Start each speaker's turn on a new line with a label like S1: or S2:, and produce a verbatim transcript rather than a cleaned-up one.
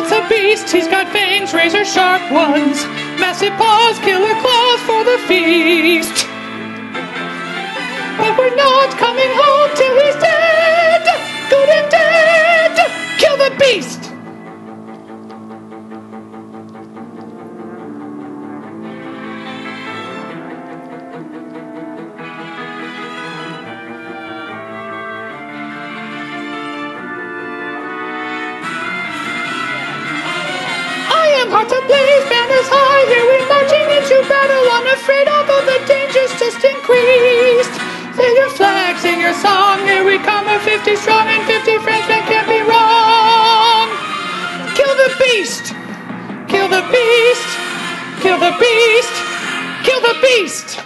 S1: It's a beast, he's got fangs, razor sharp ones, massive paws, killer claws for the feast. But we're not coming home till he's dead, good and dead. Kill the beast. Hearts ablaze, banners high, here we marching into battle, unafraid, although the danger's just increased. Say your flag, sing your song, here we come, a fifty strong, and fifty Frenchmen can't be wrong. Kill the beast, kill the beast, kill the beast, kill the beast.